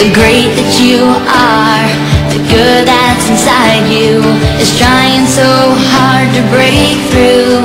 the great that you are, the good that's inside you is trying so hard to break through.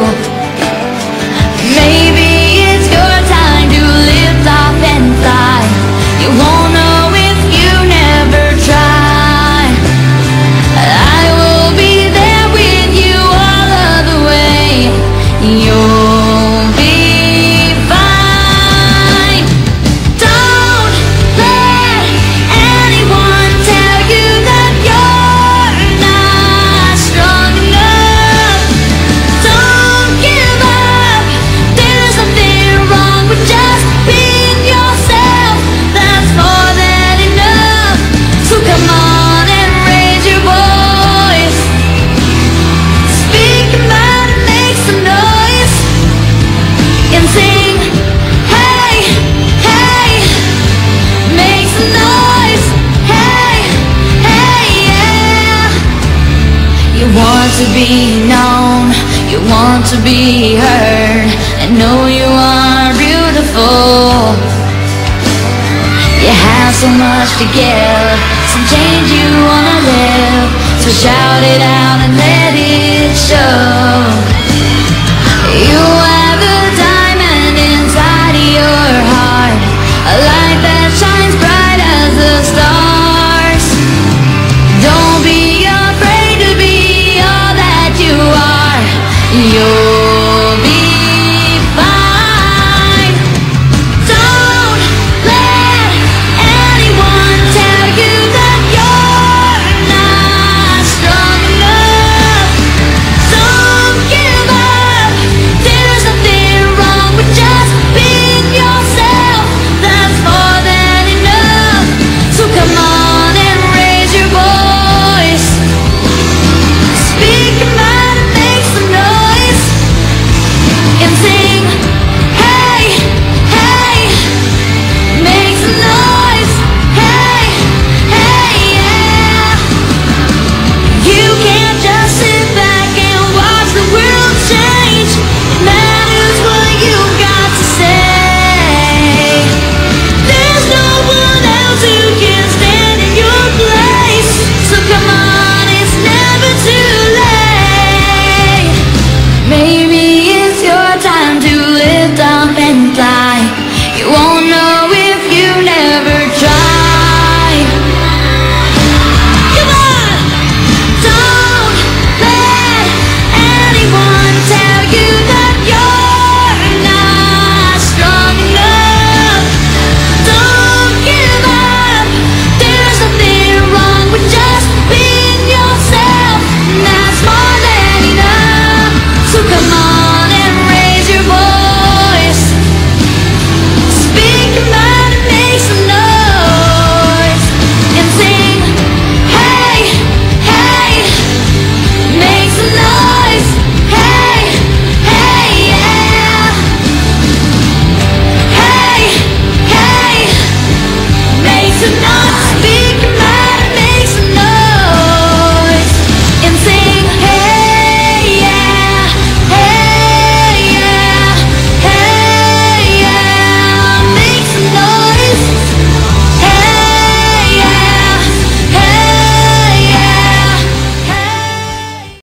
Maybe it's your time to lift off and fly. You won't know if you never try. I will be there with you all of the way. You'll be fine. Don't let anyone tell you that you're not strong enough. Don't give up. There's nothing wrong with just being yourself. That's more than enough. So come on and raise your voice. Speak about it, make some noise, and sing, hey, hey, make some noise, hey, hey, yeah. You want to be known, you want to be heard, and know you are beautiful. You have so much to give, some change you wanna live, so shout it out and let it show. You